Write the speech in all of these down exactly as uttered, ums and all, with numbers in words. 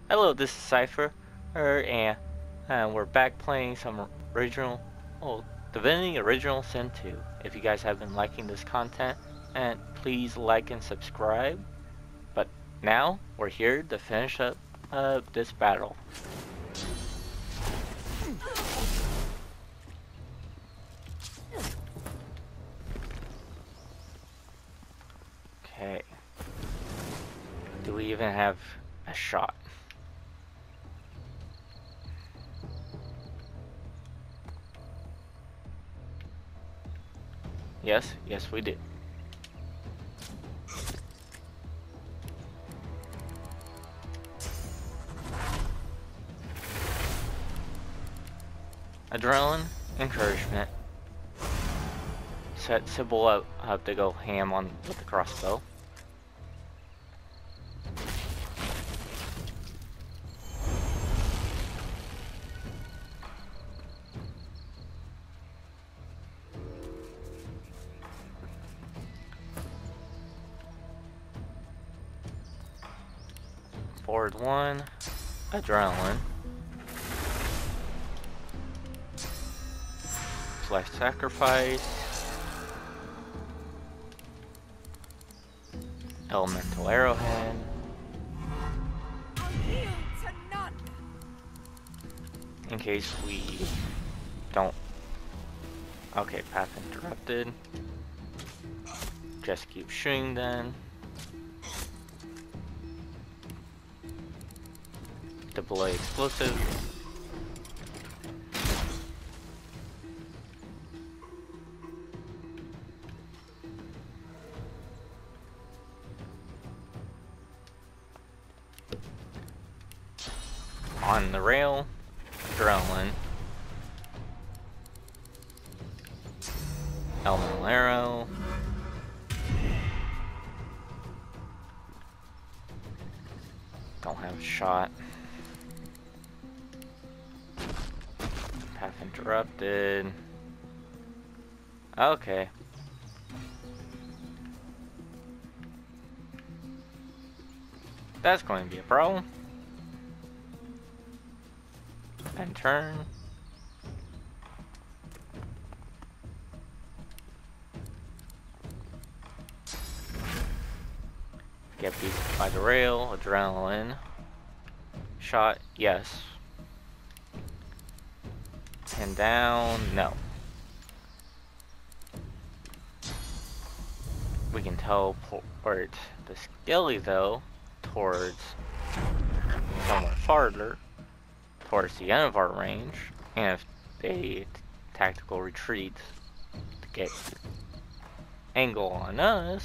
Hello, this is Cypher, er, and uh, we're back playing some original, oh, Divinity Original Sin two. If you guys have been liking this content, and please like and subscribe. But now, we're here to finish up uh, this battle. Okay. Do we even have a shot? Yes, yes we do. Adrenaline, encouragement. Set Sybil up, up to go ham on with the crossbow. Forward one, adrenaline. Select sacrifice. Elemental arrowhead. In case we don't. Okay, path interrupted. Just keep shooting then. Deploy explosive. On the rail, adrenaline. Elemental arrow. Don't have a shot. Path interrupted. Okay. That's going to be a problem. And turn. Get beat by the rail, adrenaline. Shot, yes. And down, no. We can teleport the Skelly though towards somewhere farther, towards the end of our range, and if they tactical retreat to get angle on us,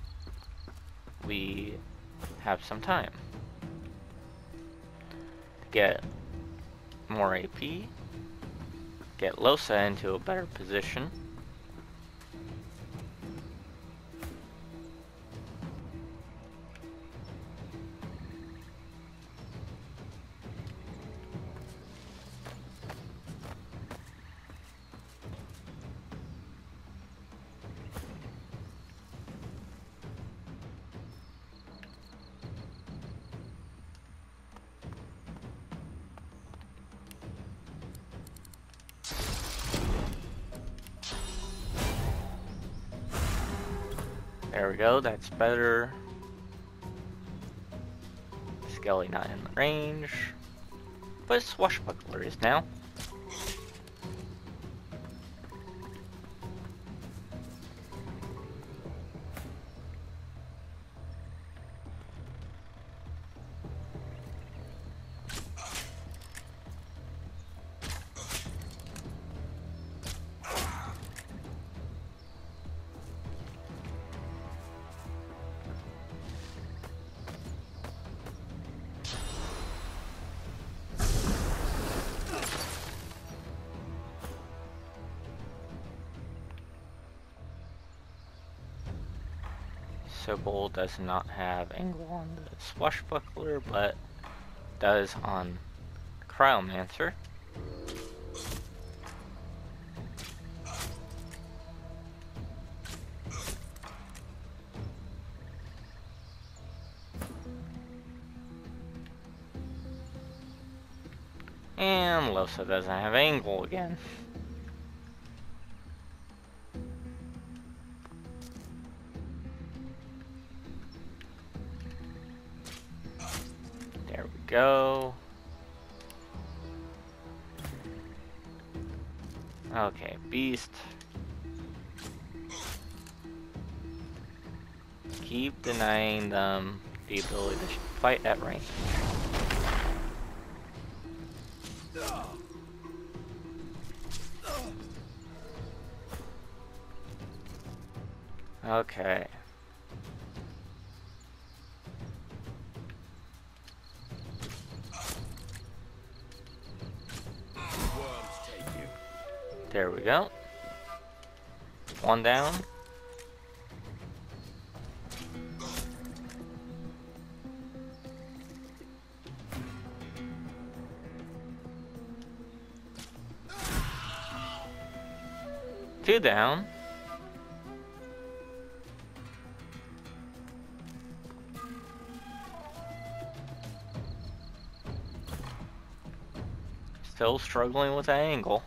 we have some time to get more A P, get Lohse into a better position. There we go, that's better. Skelly not in the range, but Swashbuckler is now. Sybil does not have angle on the Swashbuckler, but does on Cryomancer. And Lohse doesn't have angle again. There we go. Okay, Beast. Keep denying them the ability to fight at range. Okay. There we go. One down. Two down. Still struggling with that angle.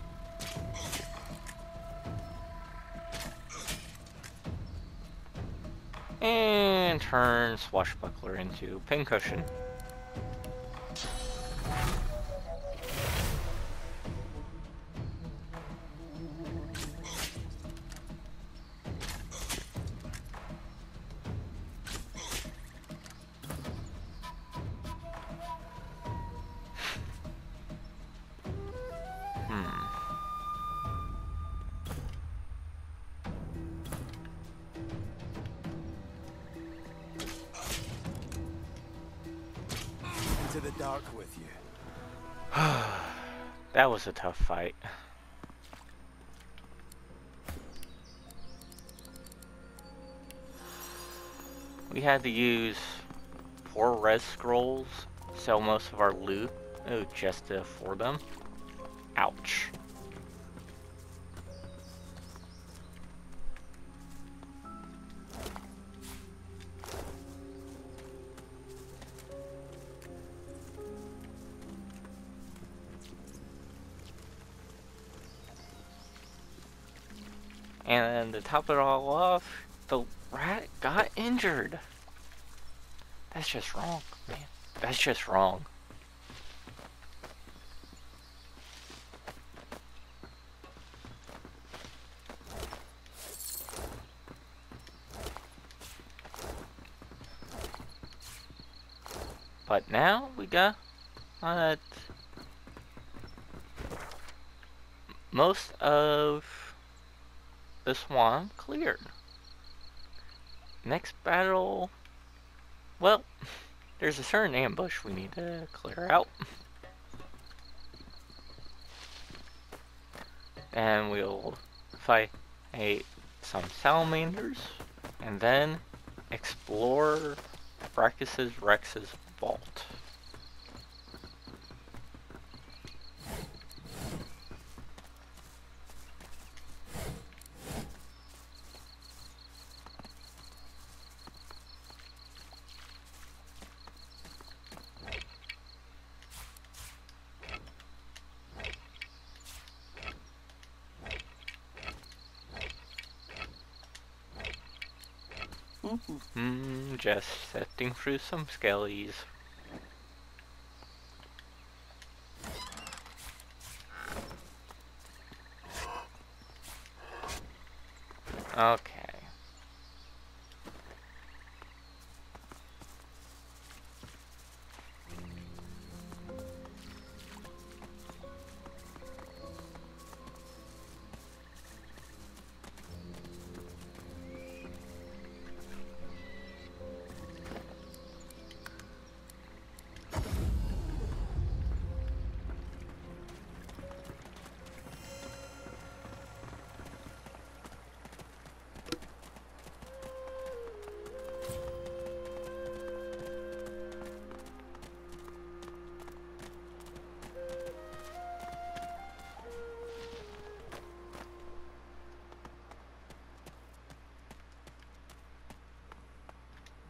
And turn Swashbuckler into Pincushion. To the dark with you. That was a tough fight. We had to use four res scrolls, sell most of our loot, oh, just to afford them. Ouch. And to top it all off, the rat got injured. That's just wrong, man. That's just wrong. But now we got uh, most of the swamp cleared. Next battle, well, there's a certain ambush we need to clear out. And we'll fight a, some salamanders, and then explore Brachus Rex's vault. Hmm, just sifting through some skellies. Okay.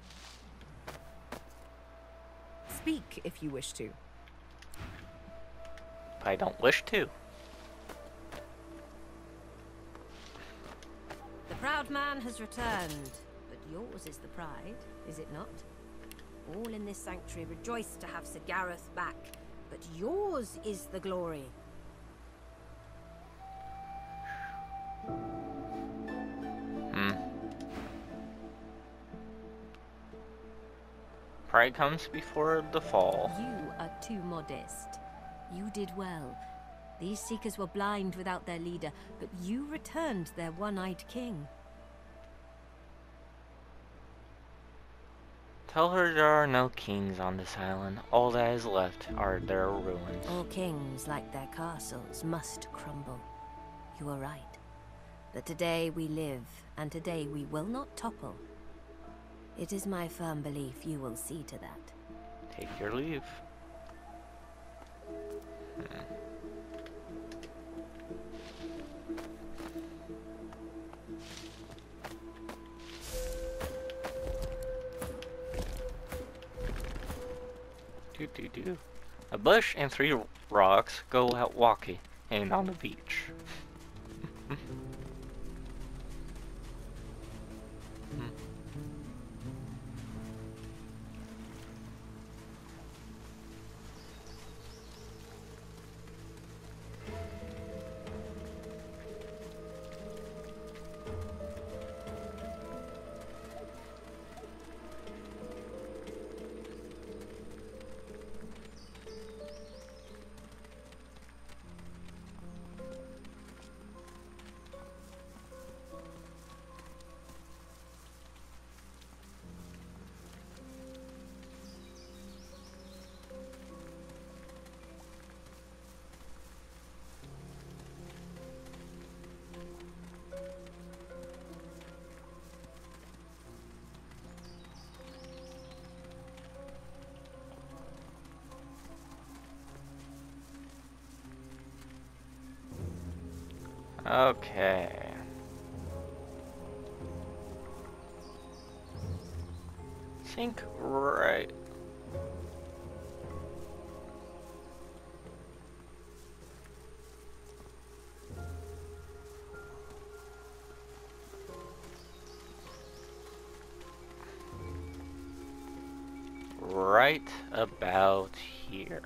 Speak if you wish to. I don't wish to. The proud man has returned, but yours is the pride, is it not? All in this sanctuary rejoice to have Sir Gareth back, but yours is the glory. Hmm. Pride comes before the fall. You are too modest. You did well. These seekers were blind without their leader, but you returned their one-eyed king. Tell her there are no kings on this island. All that is left are their ruins. All kings, like their castles, must crumble. You are right. But today we live, and today we will not topple. It is my firm belief you will see to that. Take your leave. Hmm. Do do do. A bush and three rocks go out walking and on the beach. Okay. Think right. Right about here.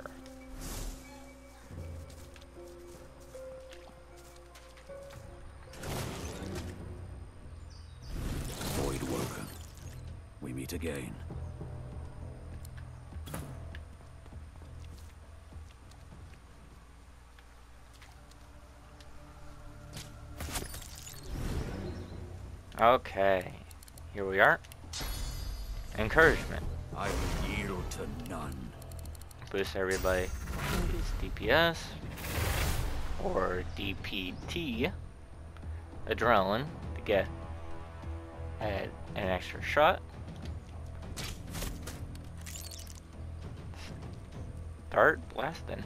We meet again. Okay, here we are. Encouragement. I will yield to none. Boost everybody. Use D P S or D P T, adrenaline, to get an extra shot. Start blasting.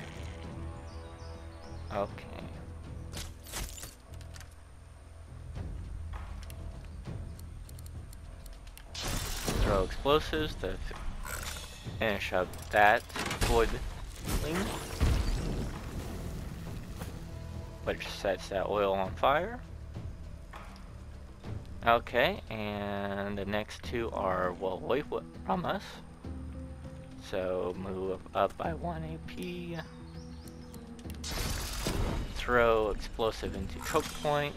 Okay. Throw explosives to finish up that void thing, which sets that oil on fire. Okay, and the next two are well away from us. So move up by one A P. Throw explosive into choke point.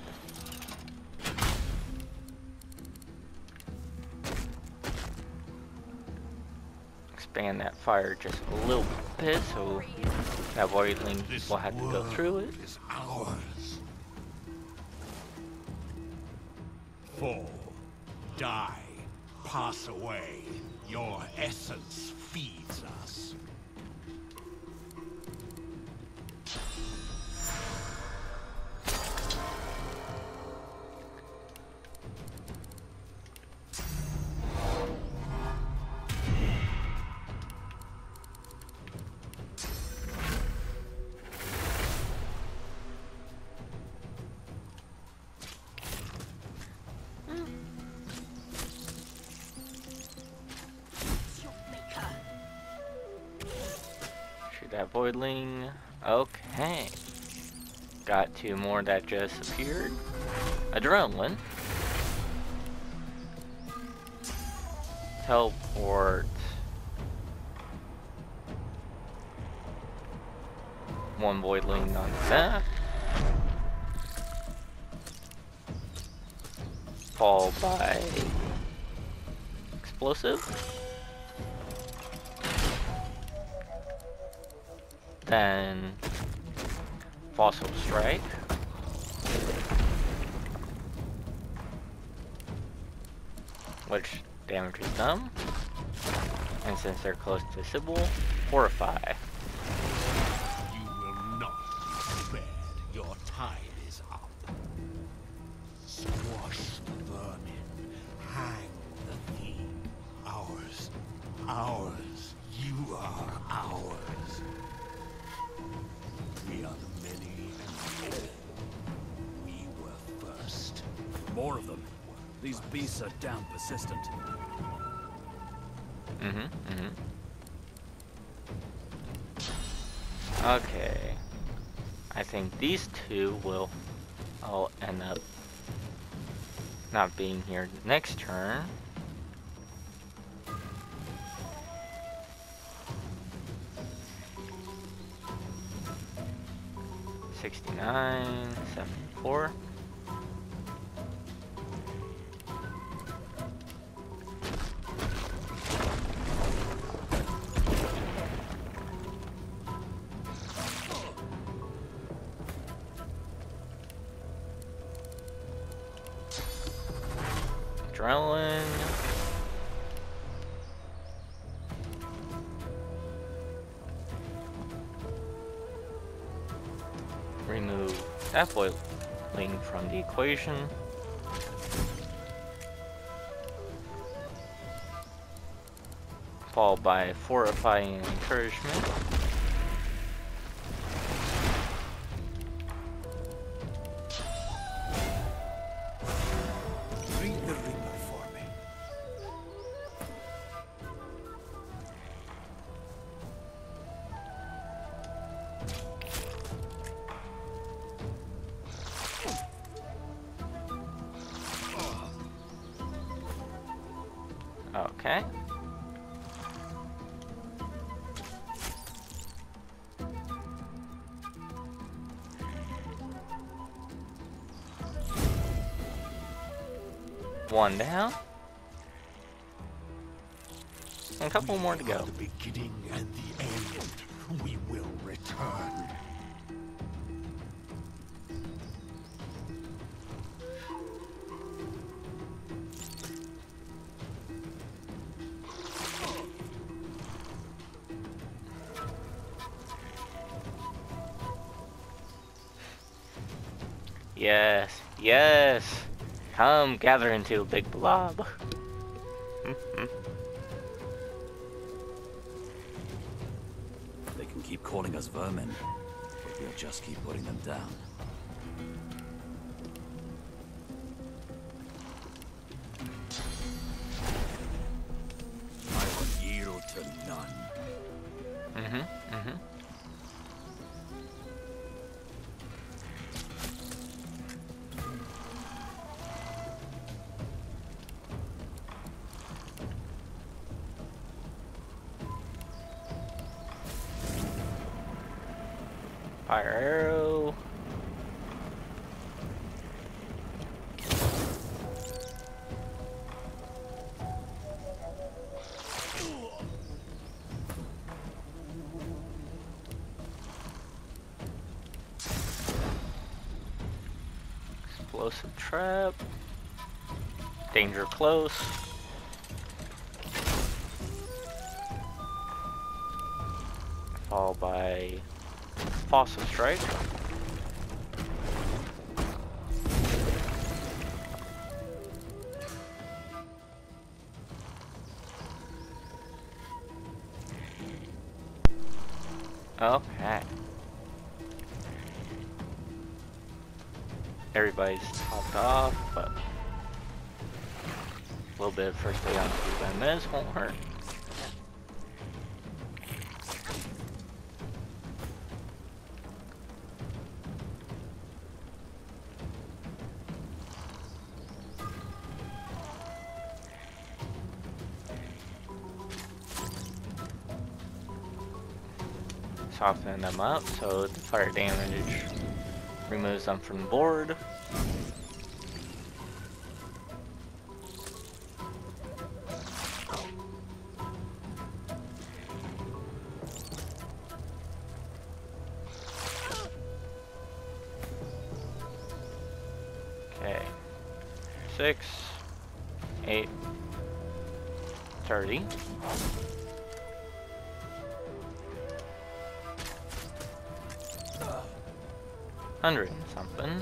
Expand that fire just a little bit so that voidling will have to go through it. Is ours. Fall, die, pass away. Your essence feeds us. Shoot that voidling. Okay. Got two more that just appeared. Adrenaline. Teleport. One voidling on that. Followed by explosive. Then fossil strike. Which damages them. And since they're close to Sybil, fortify. You will not be spared. Your tide is up. Squash the vermin. Hang the thief. Ours. Ours. You are ours. We are the many and the many. We were first. More of them. These beasts are damn persistent. Mm-hmm, mm-hmm. Okay. I think these two will all end up not being here next turn. Sixty-nine, seventy-four. Adrenaline. Remove that voidling from the equation. Followed by fortifying encouragement. Read the ringer for me. Okay. One down. And a couple more to We are go. the beginning and the end. We will return. Yes, yes. Come gather into a big blob. They can keep calling us vermin, but we'll just keep putting them down. I will yield to none. Mm-hmm, mm-hmm. Fire arrow. Explosive trap. Danger close. Followed by fossil strike. Okay. Everybody's topped off, but a little bit of first aid on two minutes won't hurt. soften them up so the fire damage removes them from the board. Okay, six, eight, thirty. Hundred and something.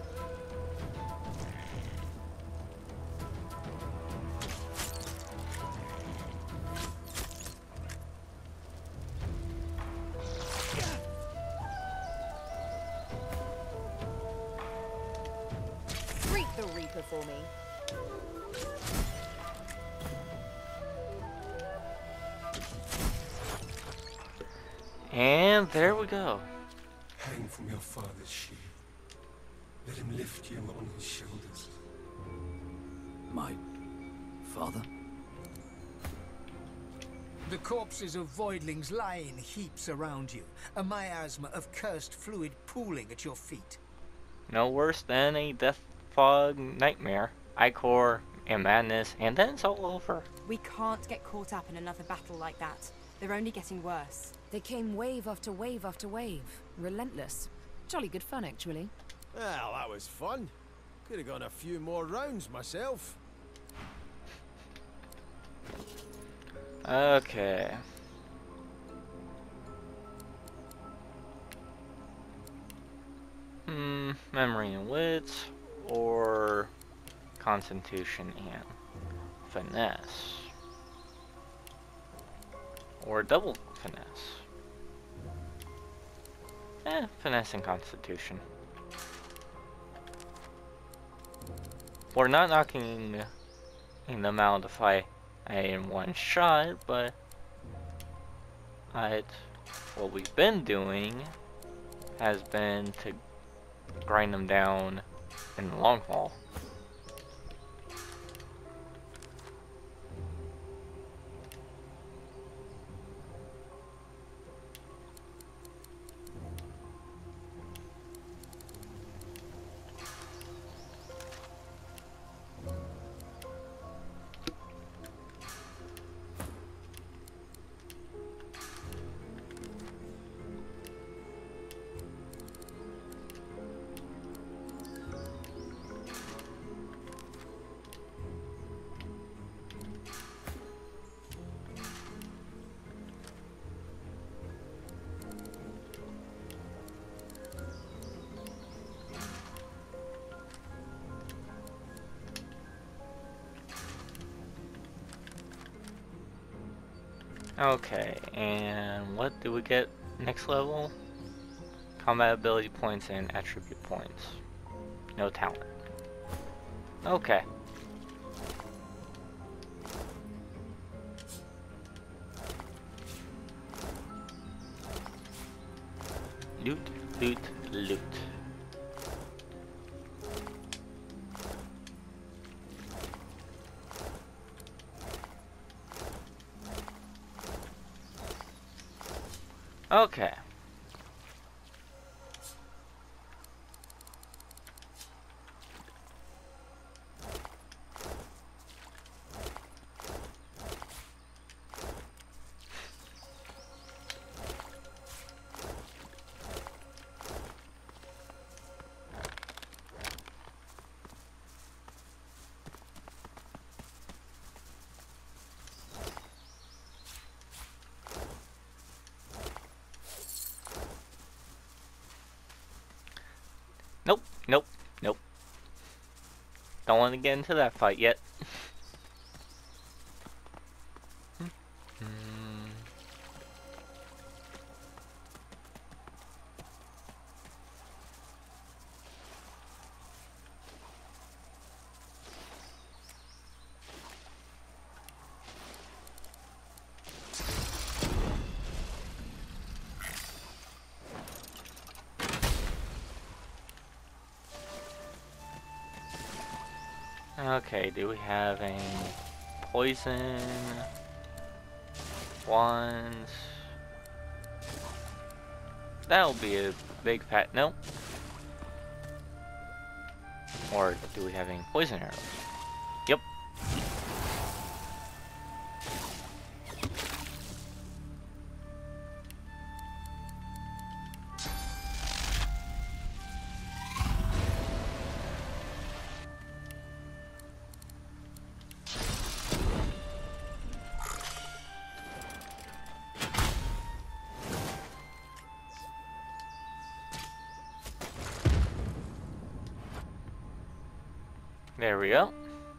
Greet the Reaper for me. And there we go. Hang from your father's shield. Let him lift you on his shoulders. My father? The corpses of voidlings lie in heaps around you, a miasma of cursed fluid pooling at your feet. No worse than a death fog nightmare. Ichor and madness, and then it's all over. We can't get caught up in another battle like that. They're only getting worse. They came wave after wave after wave. Relentless. Jolly good fun, actually. Well, that was fun. Could have gone a few more rounds myself. Okay. Hmm, memory and wits, or constitution and finesse, or double finesse. Eh, finesse and constitution. We're not knocking them out if I, I in one shot, but I, what we've been doing has been to grind them down in the long haul. Okay, and what do we get next level? Combat ability points and attribute points. No talent. Okay. Loot, loot, loot. Okay. Nope, nope, nope. Don't want to get into that fight yet. Okay, do we have any poison wands? That'll be a big fat no. Or do we have any poison arrows? Yep. There we go.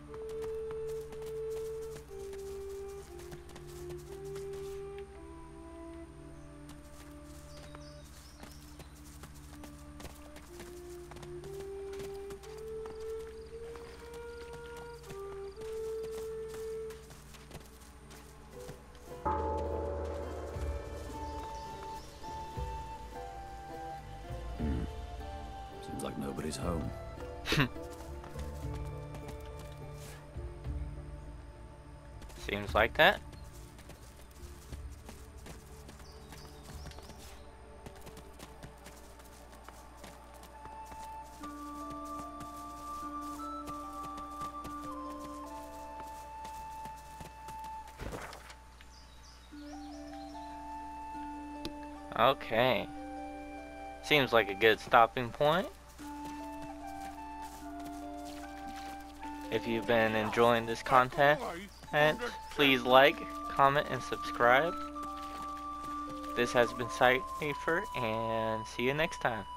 Seems like nobody's home. Seems like that. Okay. Seems like a good stopping point. If you've been enjoying this content, and please like, comment, and subscribe. This has been Cypher, and see you next time.